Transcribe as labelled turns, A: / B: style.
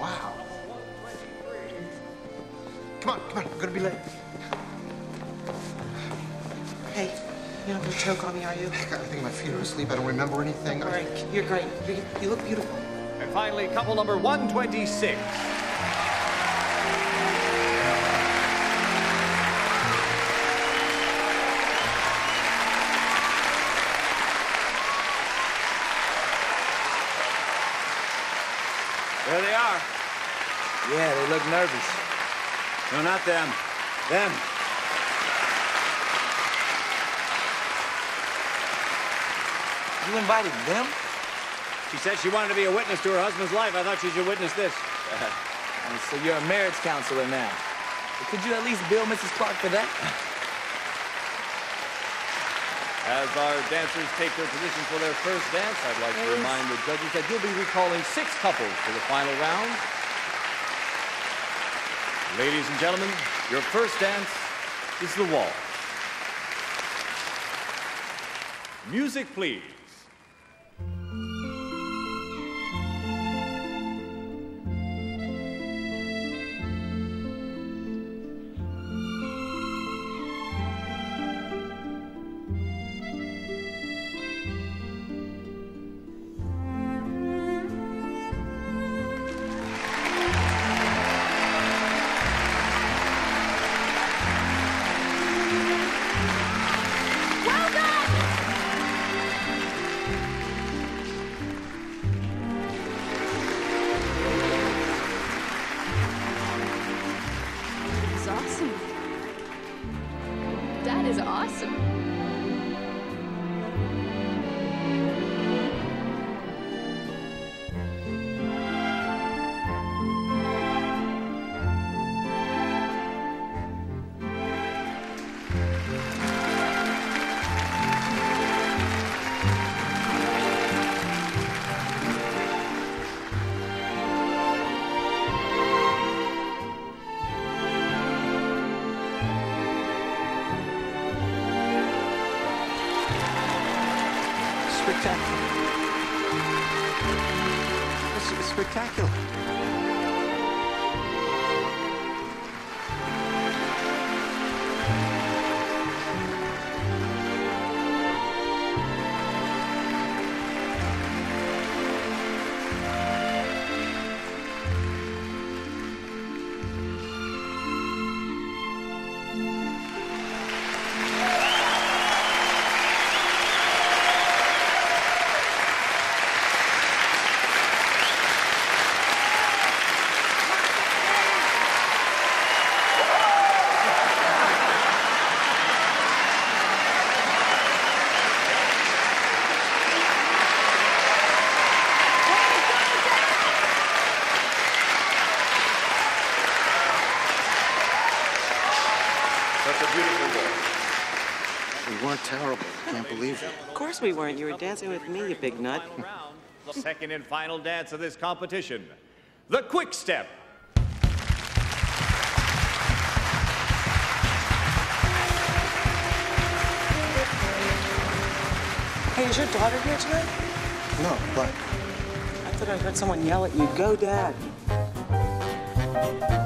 A: Wow. Come on, I'm gonna be late.
B: Hey, you're not gonna choke on me, are you?
A: I think my feet are asleep. I don't remember anything.
B: All right, you're great. You look beautiful.
C: And finally, couple number 126.
D: There they are.
E: Yeah, they look nervous.
D: No, not them. Them.
E: You invited them?
D: She said she wanted to be a witness to her husband's life. I thought she should witness this.
E: So you're a marriage counselor now. Could you at least bill Mrs. Clark for that?
C: As our dancers take their position for their first dance, I'd like to remind the judges that you'll be recalling 6 couples for the final round. Ladies and gentlemen, your first dance is the waltz. Music, please.
F: That is awesome.
E: Spectacular. This is spectacular.
C: That's a beautiful waltz.
A: We weren't terrible. Can't believe it.
B: Of course we weren't. You were dancing with me, you big nut.
C: The second and final dance of this competition, the quick step.
B: Hey, is your daughter here tonight?
A: No, but
B: I thought I heard someone yell at you, "Go, Dad."